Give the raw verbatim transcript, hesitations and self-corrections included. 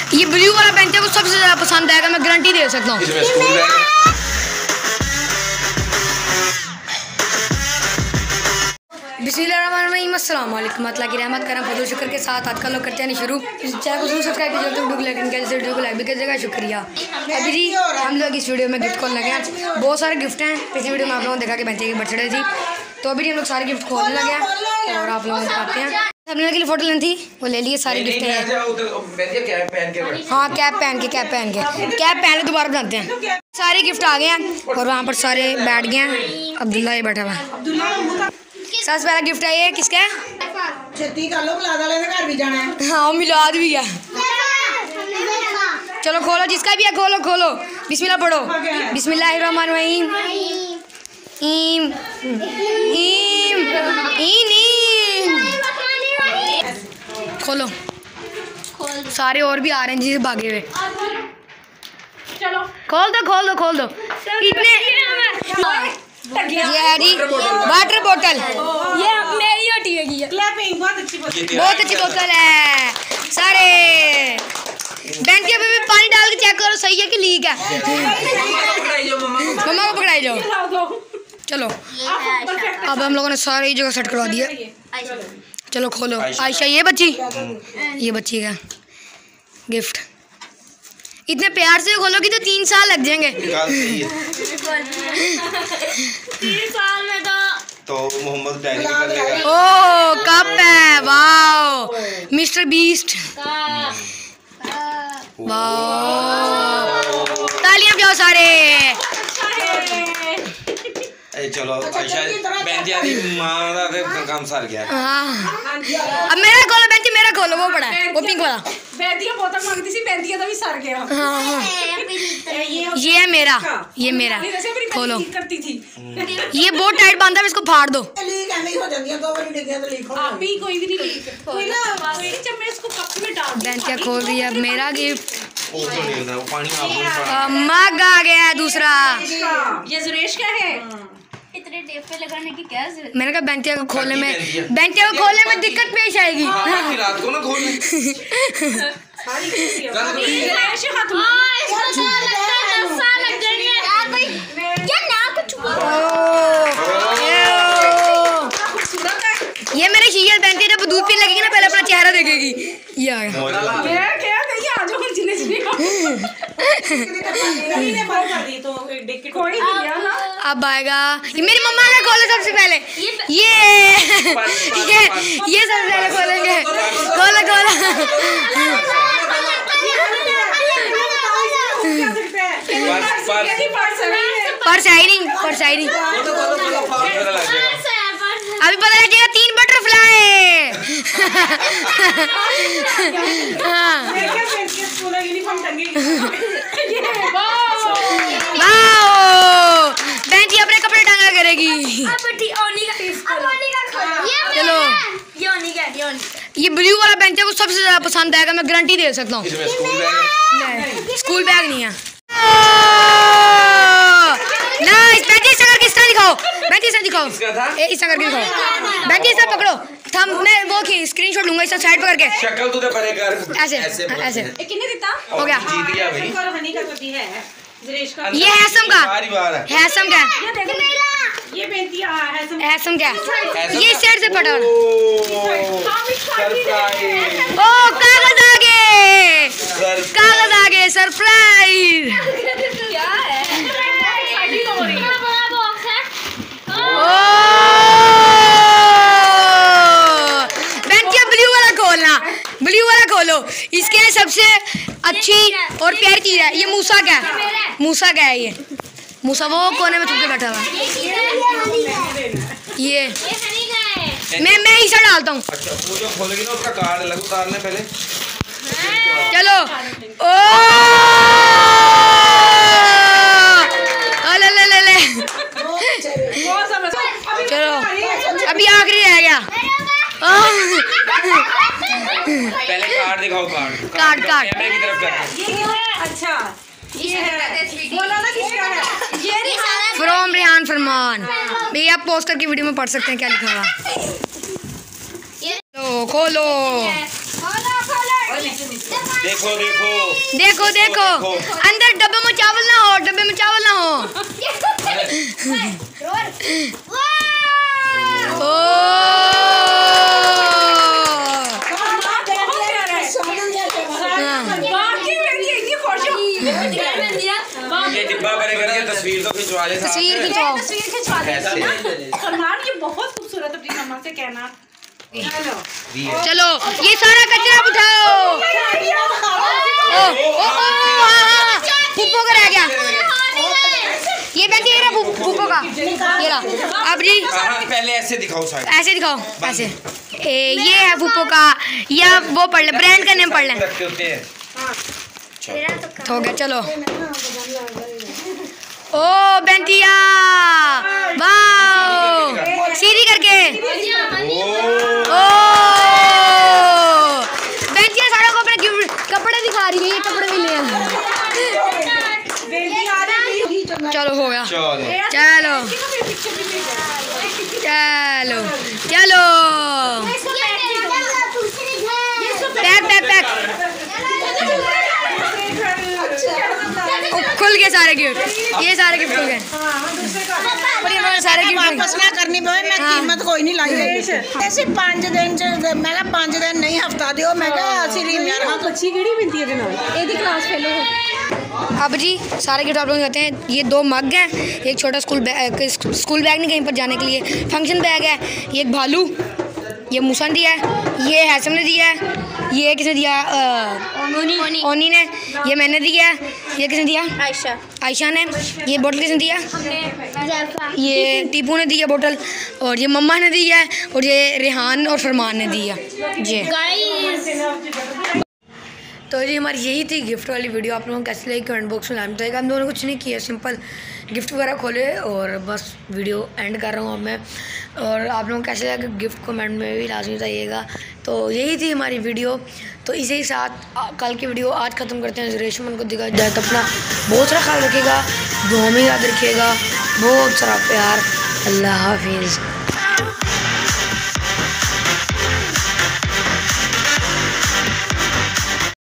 ये ब्लू वाला बेंच को सबसे ज़्यादा पसंद आएगा, मैं गारंटी दे सकता हूँ। बिस्मिल्लाहिर्रहमानिर्रहीम, अस्सलाम वालेकुम, अल्लाह की रहमत करम फजल शुक्र के साथ आज का लोग करते हैं शुरू। इस चैनल को जरूर सब्सक्राइब कीजिए, तो वीडियो को लाइक कीजिए, वीडियो को लाइक भी कीजिएगा, शुक्रिया। अभी जी हम लोग इस वीडियो में गिफ्ट खोलने लगे हैं। बहुत सारे गिफ्ट हैं। पिछली वीडियो में आप लोगों ने देखा कि बच्चे की बर्थडे थी, तो अभी हम लोग सारे गिफ्ट खोलने लगे हैं और आप लोगों को बताते हैं। सबने के लिए फोटो लेनी थी, वो ले लिए सारे गिफ्ट हैं। हाँ, कैप पहन के कैप पहन के कैप पहन के दोबारा बनाते हैं। सारे गिफ्ट आ गए हैं और वहाँ पर सारे बैठ गए हैं। अब्दुल्ला ये बैठा हुआ है। सबसे पहला गिफ्ट है ये किसका है? छेती कर लो, मिलाद वाले के घर भी जाना है। हाँ, मिलाद भी है। चलो खोलो, जिसका भी है खोलो खोलो। बिस्मिल्लाह पढ़ो। बिस्मिल्लाहिर्रहमानिर्रहीम। ईम ईम ईम खोलो। सारे और भी आ रहे हैं जिसे भागे हुए। खोल दो खोल दो खोल दो। इतने ये है जी वाटर बोतल। ये मेरी होती है। बहुत अच्छी बोतल, बहुत अच्छी बोतल है। सारे बैंक के भी पानी डाल के चेक करो सही है कि लीक है। मम्मा को पकड़ाई जाओ। चलो अब हम लोगों ने सारे जगह सेट करवा दिया। चलो खोलो। आयशा ये बच्ची, ये बच्ची का गिफ्ट। इतने प्यार से खोलोगी तो तीन साल लग जाएंगे। तीन साल में तो तो मोहम्मद डायरी कर लेगा। ओ कप है, वाओ मिस्टर बीस्ट। वाओ तालियां बजाओ सारे। ए चलो आयशा बेंची आदि मां दा फिर काम सर गया। हाँ अब मेरा खोलो बेंच, मेरा खोलो। वो पड़ा है वो पिंक वाला। बेंदिया बोतल मांगती सी, बेंदिया तो भी सर गया। हाँ हाँ ये है मेरा, ये मेरा खोलो। करती थी ये बहुत टाइट बांधा है, इसको फाड़ दो। लीक ऐसे ही हो जाती है, दो बार डिग गया तो लीक हो जाती है। अभी कोई भी नहीं लीक कोई ना कोई जब मैं इसको कप में डाल बेंच क्या खोल रही है। अब मेरा गिफ्ट वो तो नहीं होता, वो पानी आप मग आ गया है दूसरा। ये सुरेश का है। इतने टेप पे लगाने की क्या जरूरत? मैंने कहा बेंचिया को खोलने में बेंचिया को खोलने में दिक्कत पेश आएगी। हाँ, रात को ना खोलने। सारी सुरेश हाथ में इसको तो लगता है दस साल लग जाएंगे यार भाई। ये ना कुछ खूबसूरत है। ये मेरे शीशे बेंचिया जब दूध पीने लगेगी ना पहले अपना चेहरा देखेगी। ये आ गया। मैं क्या कही आ जाओ फिर जिने जिने को नहीं ने बात कर दी तो देख के कोई नहीं लिया ना। अब आएगा ये मेरी मम्मा ने खोला सबसे पहले। ये ये ये सबसे पहले खोलेंगे। खोला खोला पर्स है नहीं, पर्स है नहीं। अभी पता लगेगा तीन बटरफ्लाई। हाँ बेंची अपने कपड़े टांगा करेगी। चलो ये ब्लू वाला बेंच को सबसे ज्यादा पसंद आएगा, मैं गारंटी दे सकता हूँ। स्कूल बैग नहीं है। नाइस बेंची इस तरह किस तरह दिखाओ। बेंची इस तरह दिखाओ। ए इस तरह करके दिखाओ। बेंची इस तरह पकड़ो। थम मैं वो की स्क्रीनशॉट लूंगा इस साइड पकड़ के। शक्ल तो दे परे कर ऐसे ऐसे ऐसे कितने देता हो गया। जीत गया भाई। और हनी का तो भी है सुरेश का। ये हैसम का बारी बार है। हैसम का ये देखो ये बेंदिया है सब हैसम का ये साइड से पकड़। सरप्राइज। ओ कागज आ गए, कागज आ गए। सरप्राइज क्या है? बड़ा बॉक्स है। बेंचिया ब्लू वाला खोलना, ब्लू वाला खोलो। इसके लिए सबसे अच्छी और प्यारी चीज है ये मूसा का है। मूसा का है ये। मूसा वो कोने में छुप के बैठा हुआ। ये मैं मैं इसे डालता हूँ। अच्छा वो जो खोलेगी ना उसका कार्ड अलग उतारने पहले। चलो ओ ले ले ले ले। चलो अभी आखिरी रह गया। पहले कार्ड दिखाओ। कार्ड कार्ड कार्ड कैमरे की तरफ करके। अच्छा ये है बोला ना किसका है? ये फ्रॉम रेहान फरमान। भैया आप पोस्टर की वीडियो में पढ़ सकते हैं क्या लिखा हुआ। खोलो खोलो खोलो खोलो देखो देखो देखो देखो अंदर डब्बे में चावल ना हो, डब्बे में चावल ना हो। ये डिब्बा बड़े करके तस्वीर तो खिंचवा ले, तस्वीर खिंचवाओ, तस्वीर खिंचवा ले। सलमान ये बहुत खूबसूरत, अपनी मम्मा से कहना। चलो चलो ये सारा कचरा उठाओ। ओ ओ ओ फूफो का रह गया, ये बैठी है फूफो का, ये ला। अब जी पहले ऐसे दिखाओ साइड, ऐसे दिखाओ, ऐसे। ए, ये है फूफो का, या वो पढ़ ले, ब्रांड का नेम पढ़ ले। रखे होते हैं। हो गया, चलो। ओ बेंटिया, वाह, सीधी करके। ओ बेंटिया सारा को अपने कपड़े दिखा रही है, ये कपड़े भी ले। चलो हो गया, चलो चलो चलो, पैक पैक पैक, खुल गए सारे गिफ्ट, ये सारे गिफ्ट खुल गए। सारे गिफ्ट वापस ना करनी पवे, मैं कीमत कोई नहीं लाई गई। ऐसे पांच दिन च मैं कहा पांच दिन नहीं हफ्ता दियो, मैं कहा असि रीम यार हां अच्छी केड़ी बिंती है नाल एदी क्लास फेलो हो। अब जी सारे गिफ्ट आप लोग कहते हैं। ये दो मग हैं, एक छोटा स्कूल बैग, स्कूल बैग नहीं कहीं पर जाने के लिए, फंक्शन बैग है। ये एक भालू, ये मूसा ने दिया है, ये हैसम ने दिया है, ये किसने दिया, ओनी ओनी ने, ये मैंने दिया है, ये किसने दिया, आयशा आयशा ने, ये बोतल किसने दिया, ये टीपू ने दिया बोतल, और ये मम्मा ने दिया है, और ये रेहान और फरमान ने दिया जी। तो जी हमारी यही थी गिफ्ट वाली वीडियो। आप लोगों को कैसी लगी कमेंट बॉक्स में लाइन बताइएगा। हम दोनों कुछ नहीं किया, सिंपल गिफ्ट वगैरह खोले और बस वीडियो एंड कर रहा हूँ अब मैं। और आप लोगों को कैसे लगा गिफ्ट कमेंट में भी लाजमी बताइएगा। तो यही थी हमारी वीडियो। तो इसी के साथ कल की वीडियो आज ख़त्म करते हैं। रेशमन को दिखा जाए तो अपना बहुत सारा ख्याल रखिएगा, दुआ में याद रखिएगा, बहुत सारा प्यार। अल्लाह हाफिज़।